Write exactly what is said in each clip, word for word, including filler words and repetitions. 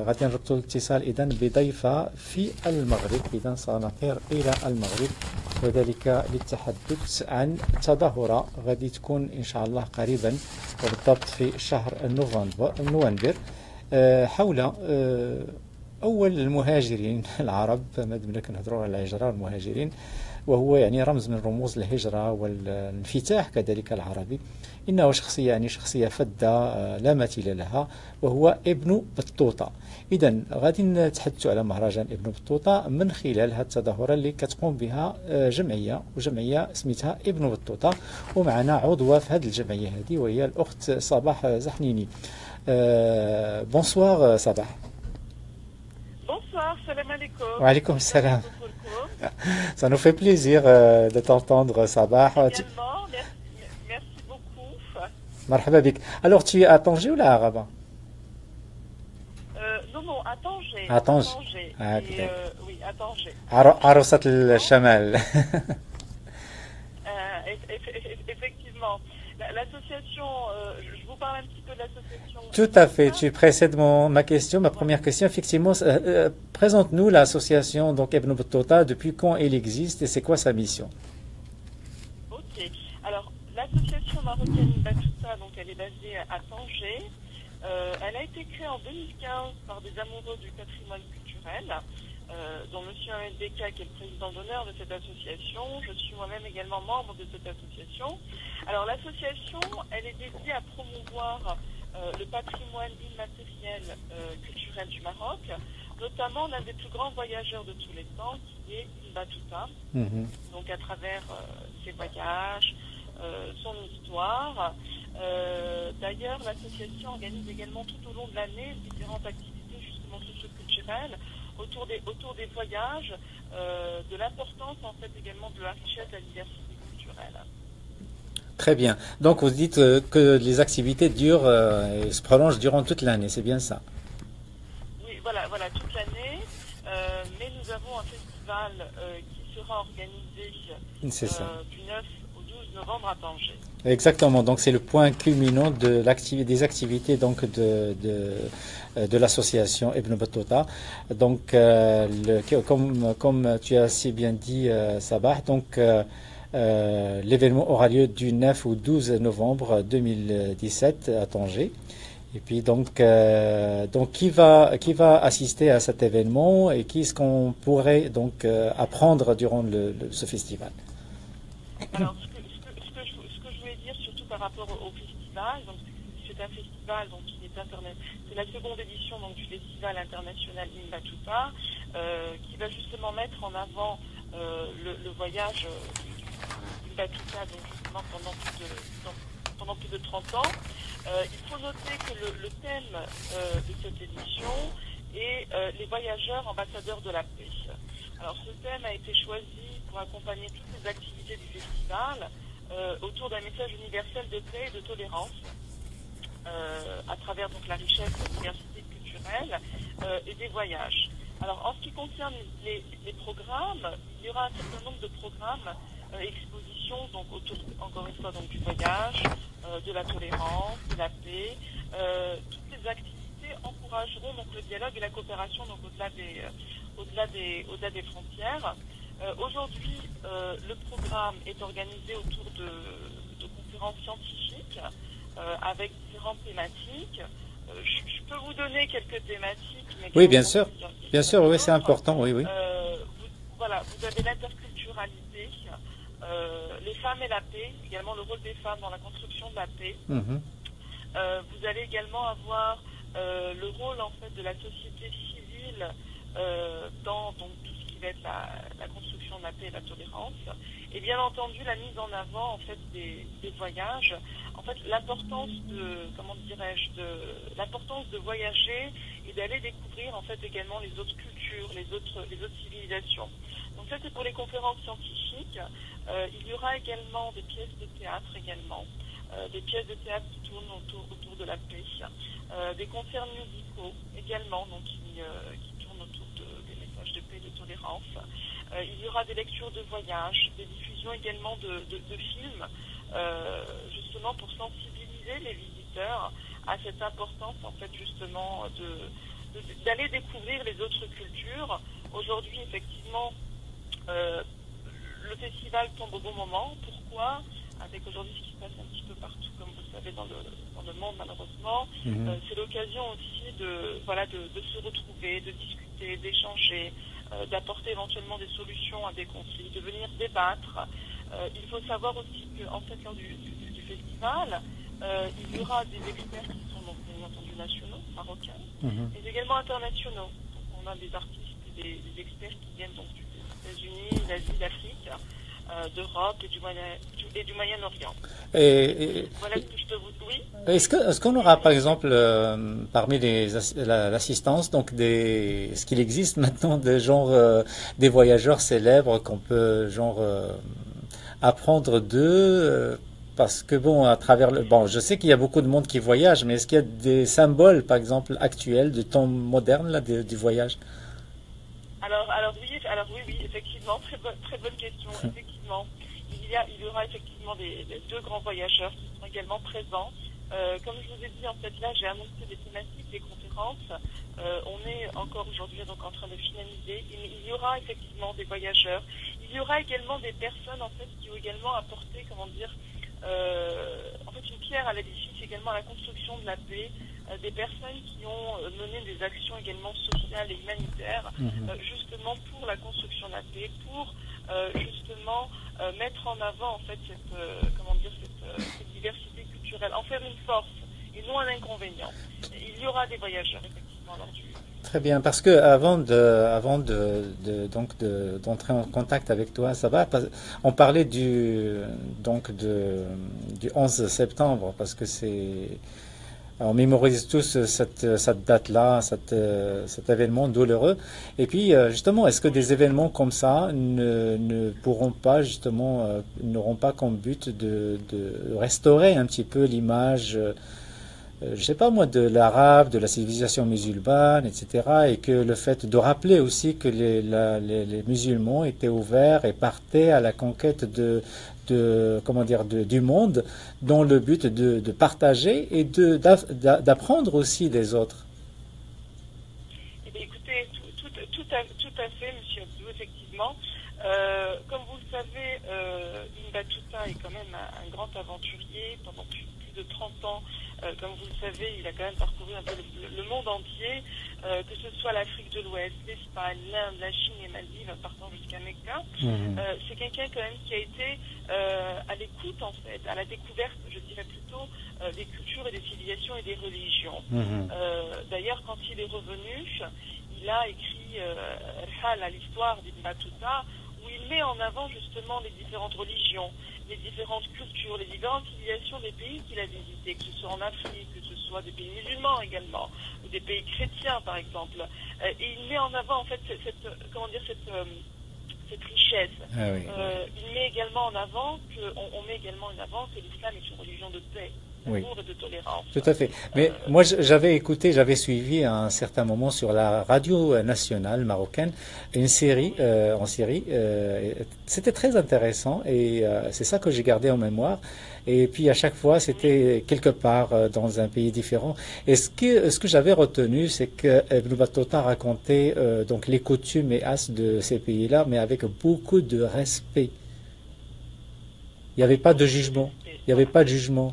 غادي نربطوا الاتصال إذا بضيفة في المغرب. إذا سنطير إلى المغرب وذلك للتحدث عن تظاهرة غادي تكون إن شاء الله قريبا وبالضبط في شهر نوفمبر نوفمبر حول أول المهاجرين العرب. مادام كنهضروا على الهجرة والمهاجرين وهو يعني رمز من رموز الهجرة والانفتاح كذلك العربي. إنه شخصية يعني شخصية فذة لا مثيل لها وهو ابن بطوطة. إذا غادي نتحدثوا على مهرجان ابن بطوطة من خلال هذه التظاهرة اللي كتقوم بها جمعية وجمعية سميتها ابن بطوطة ومعنا عضوة في هذه الجمعية هذه وهي الأخت صباح زحنيني. بونسوار صباح. Bonsoir, salam alaikum. Wa alaikum salam. Ça nous fait plaisir euh, de t'entendre, Sabah. Également, merci, merci beaucoup. Marhaba bik. Alors, tu es à Tanger ou là, à Rabat? euh, Non, non, à Tanger. À Tanger. À Tanger. Ah, Et, euh, oui, à Tanger. Arosat al-Shamal. Effectivement. L'association, euh, je vous parle un petit peu de l'association. Tout à fait, tu précèdes mon, ma question, ma première question. Effectivement, euh, euh, présente-nous l'association donc Ibn Battuta, depuis quand elle existe et c'est quoi sa mission? Ok, alors l'association marocaine Ibn Battuta, donc elle est basée à Tanger. Euh, elle a été créée en deux mille quinze par des amoureux du patrimoine culturel, euh, dont M. Ahmed Beka, qui est le président d'honneur de cette association. Je suis moi-même également membre de cette association. Alors l'association, elle est dédiée à promouvoir euh, le patrimoine immatériel euh, culturel du Maroc, notamment l'un des plus grands voyageurs de tous les temps, qui est Ibn Battuta. Mm-hmm. Donc à travers euh, ses voyages, euh, son histoire. Euh, D'ailleurs, l'association organise également tout au long de l'année différentes activités justement socio-culturelles autour des, autour des voyages, euh, de l'importance en fait également de la richesse de la diversité culturelle. Très bien. Donc vous dites euh, que les activités durent euh, et se prolongent durant toute l'année, c'est bien ça? Oui, voilà, voilà toute l'année. Euh, mais nous avons un festival euh, qui sera organisé euh, du neuf au douze novembre à Tanger. Exactement. Donc c'est le point culminant de l'activité, des activités donc de de, de l'association Ibn Battuta. Donc euh, le, comme comme tu as si bien dit euh, Sabah, donc euh, Euh, l'événement aura lieu du neuf au douze novembre deux mille dix-sept à Tanger. Et puis donc, euh, donc qui va qui va assister à cet événement et qui est-ce qu'on pourrait donc euh, apprendre durant le, le, ce festival? Alors ce que, ce, que, ce, que je, ce que je voulais dire surtout par rapport au, au festival, donc c'est un festival donc qui est internet, c'est la seconde édition donc du festival international Ibn Battuta euh, qui va justement mettre en avant euh, le, le voyage euh, Battuta, donc justement pendant plus de, pendant plus de trente ans. Euh, il faut noter que le, le thème euh, de cette édition est euh, les voyageurs ambassadeurs de la paix. Alors ce thème a été choisi pour accompagner toutes les activités du festival euh, autour d'un message universel de paix et de tolérance euh, à travers donc la richesse de la diversité culturelle euh, et des voyages. Alors en ce qui concerne les, les programmes, il y aura un certain nombre de programmes Euh, exposition donc autour encore une fois donc du voyage, euh, de la tolérance, de la paix. Euh, toutes les activités encourageront donc le dialogue et la coopération donc au-delà des euh, au-delà des au-delà des frontières. Euh, Aujourd'hui, euh, le programme est organisé autour de, de conférences scientifiques euh, avec différentes thématiques. Euh, je, je peux vous donner quelques thématiques. Mais oui, bien sûr, bien sûr, oui, c'est important, oui, oui. Euh, vous, voilà, vous avez l'interculturalité. Euh, les femmes et la paix, également le rôle des femmes dans la construction de la paix. Mmh. Euh, vous allez également avoir euh, le rôle en fait de la société civile euh, dans donc, tout ce qui va être la, la construction de la paix et la tolérance. Et bien entendu la mise en avant en fait des, des voyages. En fait l'importance de comment dirais-je de l'importance de voyager et d'aller découvrir en fait également les autres cultures, les autres les autres civilisations. Donc ça c'est pour les conférences scientifiques. Euh, il y aura également des pièces de théâtre également, euh, des pièces de théâtre qui tournent autour, autour de la paix, euh, des concerts musicaux également, donc qui, euh, qui tournent autour de, des messages de paix et de tolérance. Euh, il y aura des lectures de voyage, des diffusions également de, de, de films, euh, justement pour sensibiliser les visiteurs à cette importance en fait justement de, de d'aller découvrir les autres cultures. Aujourd'hui, effectivement, euh, le festival tombe au bon moment. Pourquoi? Avec aujourd'hui ce qui se passe un petit peu partout, comme vous le savez, dans le, dans le monde, malheureusement. Mmh. Euh, c'est l'occasion aussi de, voilà, de, de se retrouver, de discuter, d'échanger, euh, d'apporter éventuellement des solutions à des conflits, de venir débattre. Euh, il faut savoir aussi qu'en fait, lors du, du, du festival, euh, il y aura des experts qui sont donc, bien entendu nationaux, marocains, mmh. mais également internationaux. Donc, on a des artistes et des, des experts qui viennent donc des États-Unis, d'Asie, d'Afrique, euh, d'Europe et du, Moyen, et du Moyen-Orient. Et, et, voilà ce que je peux vous... Oui. Est-ce que, est-ce qu'on aura, par exemple, euh, parmi les l'assistance, donc des, est-ce qu'il existe maintenant des genre euh, des voyageurs célèbres qu'on peut genre euh, apprendre d'eux? Euh, parce que bon, à travers le, bon, je sais qu'il y a beaucoup de monde qui voyage, mais est-ce qu'il y a des symboles, par exemple, actuels du temps moderne là, de, du voyage? Alors, alors oui, alors oui, oui, effectivement, très bonne, très bonne question. Effectivement, il y a, il y aura effectivement des, des deux grands voyageurs qui seront également présents. Euh, comme je vous ai dit, en fait, là, j'ai annoncé des thématiques, des conférences. Euh, on est encore aujourd'hui donc en train de finaliser. Il, il y aura effectivement des voyageurs. Il y aura également des personnes en fait qui ont également apporté, comment dire, euh, en fait, une pierre à l'édifice, également à la construction de la paix. Euh, des personnes qui ont euh, mené des actions également sociales et humanitaires, mmh. euh, justement pour la construction de la paix, pour euh, justement euh, mettre en avant en fait cette, euh, comment dire, cette, euh, cette diversité culturelle, en faire une force et non un inconvénient. Il y aura des voyageurs effectivement lors du... Très bien, parce que avant de, avant de, de donc de, d'entrer en contact avec toi, ça va. On parlait du donc de du onze septembre parce que c'est on mémorise tous cette, cette date-là, cette, cet événement douloureux. Et puis, justement, est-ce que des événements comme ça ne, ne pourront pas, justement, euh, n'auront pas comme but de, de restaurer un petit peu l'image, euh, je sais pas moi, de l'arabe, de la civilisation musulmane, et cetera. Et que le fait de rappeler aussi que les, la, les, les musulmans étaient ouverts et partaient à la conquête de de comment dire de, du monde dans le but de, de partager et de d'apprendre aussi des autres. Eh bien, écoutez, tout, tout, tout, à, tout à fait, Monsieur Abdou, effectivement. Euh, comme vous le savez, euh, Ibn Battuta est quand même un, un grand aventurier pendant plus, plus de trente ans. Euh, comme vous le savez, il a quand même parcouru un peu le, le monde entier, euh, que ce soit l'Afrique de l'Ouest, l'Espagne, l'Inde, la Chine, les Maldives, partant jusqu'à Mecca. Mmh. Euh, c'est quelqu'un quand même qui a été euh, à l'écoute, en fait, à la découverte, je dirais plutôt, euh, des cultures et des civilisations et des religions. Mmh. Euh, d'ailleurs, quand il est revenu, il a écrit euh, Hal à l'histoire d'Ibn Battuta, où il met en avant justement les différentes religions, les différentes cultures, les différentes civilisations des pays qu'il a visités, que ce soit en Afrique, que ce soit des pays musulmans également, ou des pays chrétiens par exemple. Euh, et il met en avant en fait cette, cette comment dire cette euh, cette richesse. Ah oui. euh, il met également en avant que on, on met également en avant que l'islam est une religion de paix. Oui. De tolérance. Tout à fait. Mais euh, moi, j'avais écouté, j'avais suivi à un certain moment sur la radio nationale marocaine une série euh, en série. Euh, c'était très intéressant et euh, c'est ça que j'ai gardé en mémoire. Et puis à chaque fois, c'était quelque part euh, dans un pays différent. Et ce que ce que j'avais retenu, c'est que Ibn Battuta racontait euh, donc les coutumes et as de ces pays-là, mais avec beaucoup de respect. Il n'y avait pas de jugement. Il n'y avait pas de jugement.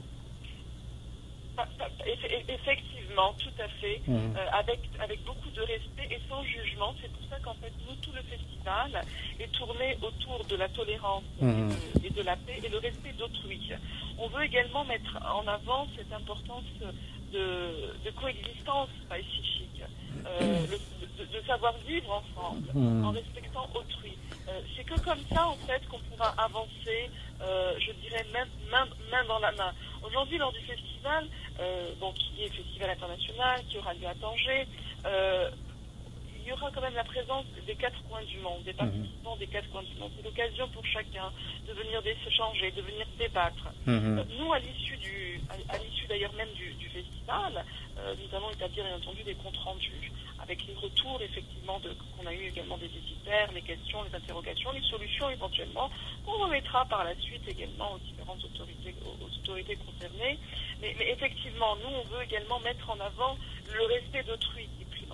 Effectivement, tout à fait, mmh. euh, avec, avec beaucoup de respect et sans jugement. C'est pour ça qu'en fait, nous, tout le festival est tourné autour de la tolérance mmh. et, de, et de la paix et le respect d'autrui. On veut également mettre en avant cette importance de, de coexistence pacifique, euh, le, de, de savoir vivre ensemble, mmh. en respectant autrui. Euh, c'est que comme ça, en fait, qu'on pourra avancer, euh, je dirais, même main, main dans la main. Aujourd'hui, lors du festival, euh, bon, qui est festival international, qui aura lieu à Tanger, euh, il y aura quand même la présence des quatre coins du monde, des participants mmh. des quatre coins du monde. C'est l'occasion pour chacun de venir s'échanger, de venir débattre. Mmh. Euh, nous, à l'issue du, à, à l'issue d'ailleurs même du, du festival, euh, nous allons établir bien entendu des comptes rendus avec les retours effectivement de, qu'on a eu également des visiteurs, les questions, les interrogations, les solutions éventuellement, qu'on remettra par la suite également aux différentes autorités, aux, aux autorités concernées. Mais, mais effectivement, nous, on veut également mettre en avant le respect d'autrui qui est primordial.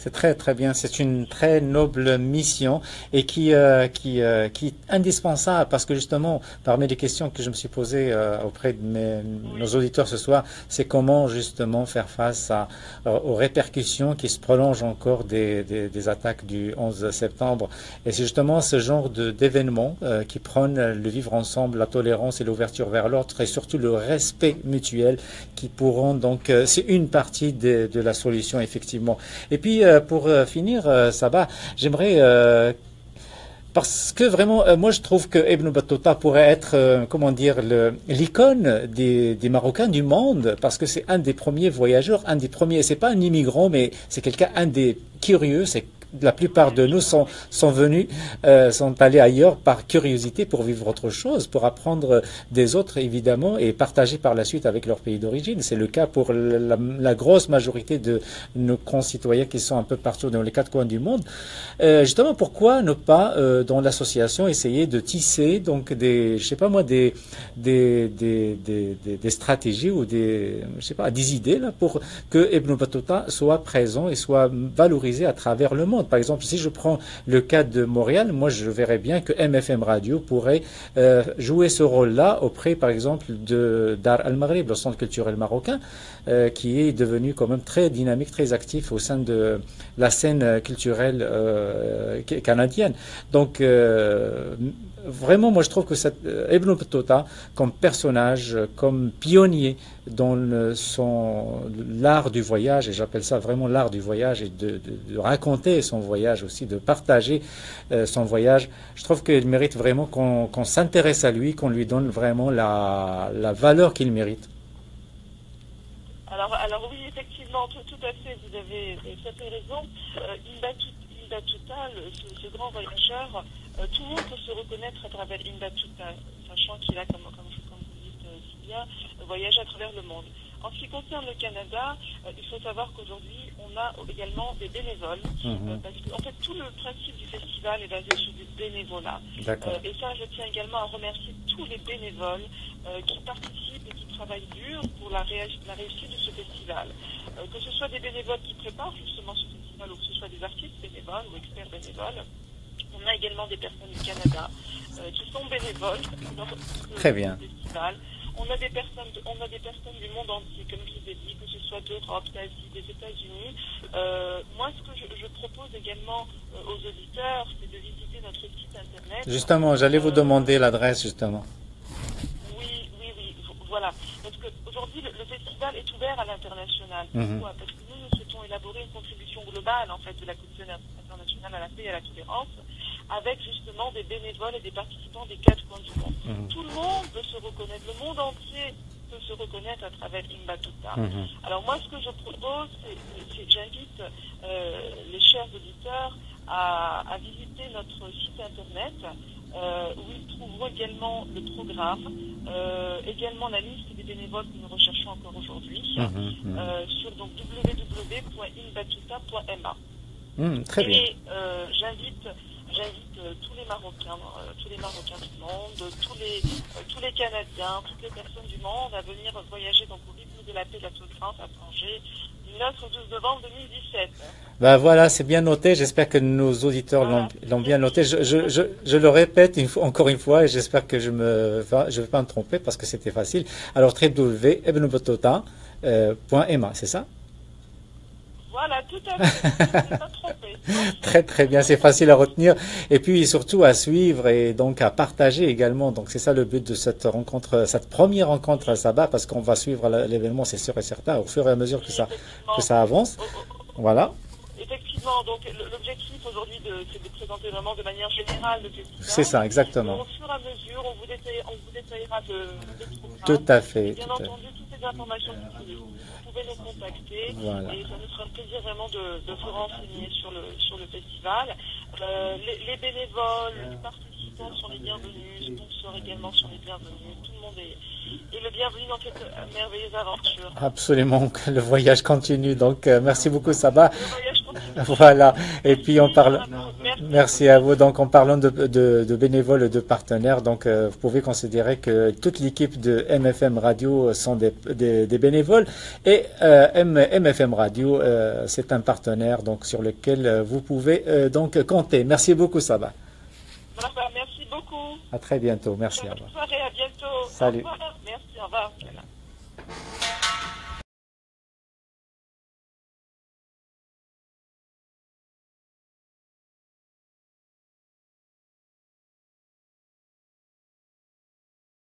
C'est très très bien, c'est une très noble mission et qui, euh, qui, euh, qui est indispensable parce que justement, parmi les questions que je me suis posées euh, auprès de mes, nos auditeurs ce soir, c'est comment justement faire face à, euh, aux répercussions qui se prolongent encore des, des, des attaques du onze septembre. Et c'est justement ce genre de, d'événements euh, qui prônent le vivre ensemble, la tolérance et l'ouverture vers l'autre et surtout le respect mutuel qui pourront donc, euh, c'est une partie de, de la solution effectivement. Et puis, euh, pour euh, finir, euh, Sabah, j'aimerais, euh, parce que vraiment, euh, moi je trouve que Ibn Battuta pourrait être, euh, comment dire, le, l'icône des, des Marocains du monde, parce que c'est un des premiers voyageurs, un des premiers, c'est pas un immigrant, mais c'est quelqu'un, un des curieux, c'est la plupart de nous sont, sont venus, euh, sont allés ailleurs par curiosité pour vivre autre chose, pour apprendre des autres évidemment et partager par la suite avec leur pays d'origine. C'est le cas pour la, la grosse majorité de nos concitoyens qui sont un peu partout dans les quatre coins du monde. Euh, justement, pourquoi ne pas euh, dans l'association essayer de tisser donc des, je sais pas moi, des des des des, des, des stratégies ou des, je sais pas, des idées là pour que Ibn Battuta soit présent et soit valorisé à travers le monde. Par exemple, si je prends le cas de Montréal, moi je verrais bien que M F M Radio pourrait euh, jouer ce rôle-là auprès, par exemple, de Dar al-Maghrib, le centre culturel marocain, euh, qui est devenu quand même très dynamique, très actif au sein de la scène culturelle euh, canadienne. Donc, euh, vraiment, moi je trouve que cette, euh, Ibn Battuta, comme personnage, comme pionnier dans le, son l'art du voyage, et j'appelle ça vraiment l'art du voyage, et de, de, de raconter son voyage aussi, de partager euh, son voyage, je trouve qu'il mérite vraiment qu'on qu'on s'intéresse à lui, qu'on lui donne vraiment la, la valeur qu'il mérite. Alors, alors oui, effectivement, tout, tout à fait, vous avez tout à fait raison. Euh, Ibn Battuta, le, ce, ce grand voyageur, euh, tout le monde peut se reconnaître à travers Ibn Battuta, sachant qu'il a, comme, comme, comme vous dites euh, si bien, voyagé à travers le monde. En ce qui concerne le Canada, euh, il faut savoir qu'aujourd'hui, on a également des bénévoles, mmh. euh, parce que en fait, tout le principe du festival est basé sur du bénévolat. Euh, et ça, je tiens également à remercier tous les bénévoles euh, qui participent et qui travaillent dur pour la, ré la réussite de ce festival. Euh, que ce soit des bénévoles qui préparent justement ce festival, ou que ce soit des artistes bénévoles ou experts bénévoles. On a également des personnes du Canada euh, qui sont bénévoles dans ce Très bien. festival. On a des personnes, de, on a des personnes du monde entier, comme je vous ai dit, que ce soit d'Europe, d'Asie, des États-Unis. Euh, moi, ce que je, je propose également euh, aux auditeurs, c'est de visiter notre site internet. Justement, j'allais vous euh, demander l'adresse, justement. Oui, oui, oui, voilà. Parce qu'aujourd'hui, le, le festival est ouvert à l'international. Mm-hmm. Pourquoi? Parce que nous, nous souhaitons élaborer une contribution globale, en fait, de la communauté internationale à la paix et à la tolérance, avec justement des bénévoles et des participants des quatre coins du monde. Mmh. Tout le monde peut se reconnaître, le monde entier peut se reconnaître à travers Ibn Battuta. Mmh. Alors moi, ce que je propose, c'est j'invite euh, les chers auditeurs à, à visiter notre site internet, euh, où ils trouveront également le programme, euh, également la liste des bénévoles que nous recherchons encore aujourd'hui, mmh. euh, sur donc w w w point ibn battuta point m a. Mmh, très bien. Et euh, j'invite J'invite euh, tous les Marocains, euh, tous les Marocains du monde, tous les, euh, tous les Canadiens, toutes les personnes du monde à venir voyager donc au rythme de la paix et de la tolérance à Tanger du neuf au douze novembre deux mille dix-sept. Ben voilà, c'est bien noté. J'espère que nos auditeurs l'ont voilà. bien noté. Je, je, je, je le répète une fois, encore une fois et j'espère que je ne je vais pas me tromper parce que c'était facile. Alors, w w w point ibn battuta point m a, c'est ça? Voilà, tout à fait. Je ne pas trompé. Très très bien, c'est facile à retenir et puis surtout à suivre et donc à partager également. Donc c'est ça le but de cette rencontre, cette première rencontre à Sabah, parce qu'on va suivre l'événement, c'est sûr et certain, au fur et à mesure que ça que ça avance. Voilà. Effectivement, donc l'objectif aujourd'hui, c'est de présenter vraiment de manière générale le festival. C'est ça, exactement. Au fur et à mesure, on vous, détaille, on vous détaillera le, le programme. Tout à fait. Et bien tout entendu, fait. toutes les informations que vous, vous pouvez nous contacter. Voilà. Et ça nous fera un plaisir vraiment de, de vous renseigner sur le, sur le festival. Euh, les, les bénévoles, les participants sont les bienvenus, les sponsors également sont les bienvenus. Tout le monde est, est le bienvenu dans cette merveilleuse aventure. Absolument, le voyage continue. Donc, euh, merci beaucoup, Sabah. Le voyage continue. Voilà. Et puis on parle. Merci. Merci à vous. Donc en parlant de, de, de bénévoles et de partenaires, donc euh, vous pouvez considérer que toute l'équipe de M F M Radio sont des, des, des bénévoles et euh, M F M Radio euh, c'est un partenaire donc sur lequel euh, vous pouvez euh, donc compter. Merci beaucoup Saba. Voilà, merci beaucoup. À très bientôt. Merci. Au Bonne revoir. soirée, à bientôt. Salut. Au revoir. Merci, au revoir. Voilà.